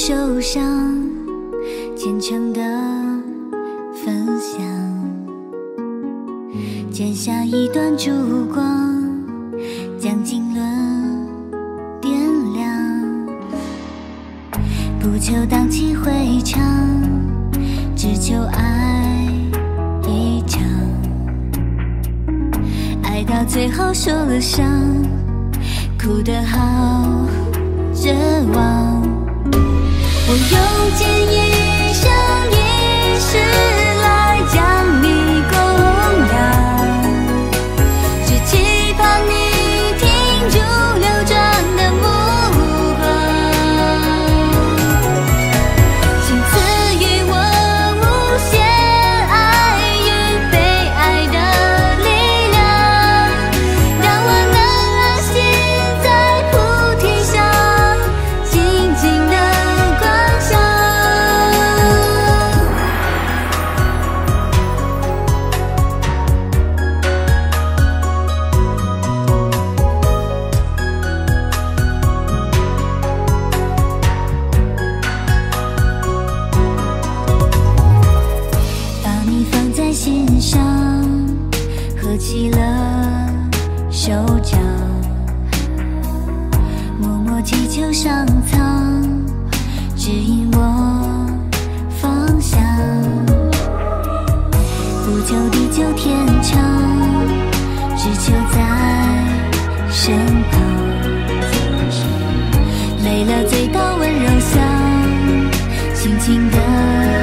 手上，虔诚的分享，剪下一段烛光，将经纶点亮，不求荡气回肠，只求爱一场，爱到最后受了伤，哭得好绝望。我用尽一生一世来将你供养，只期盼你停住流转的目光，请赐予我无限爱与被爱的力量，让我能安心在菩提下静静地观想。把你放在心上，合起了手掌，默默祈求上苍指引我方向，不求地久天长，只求在身旁，累了醉倒温柔乡，轻轻地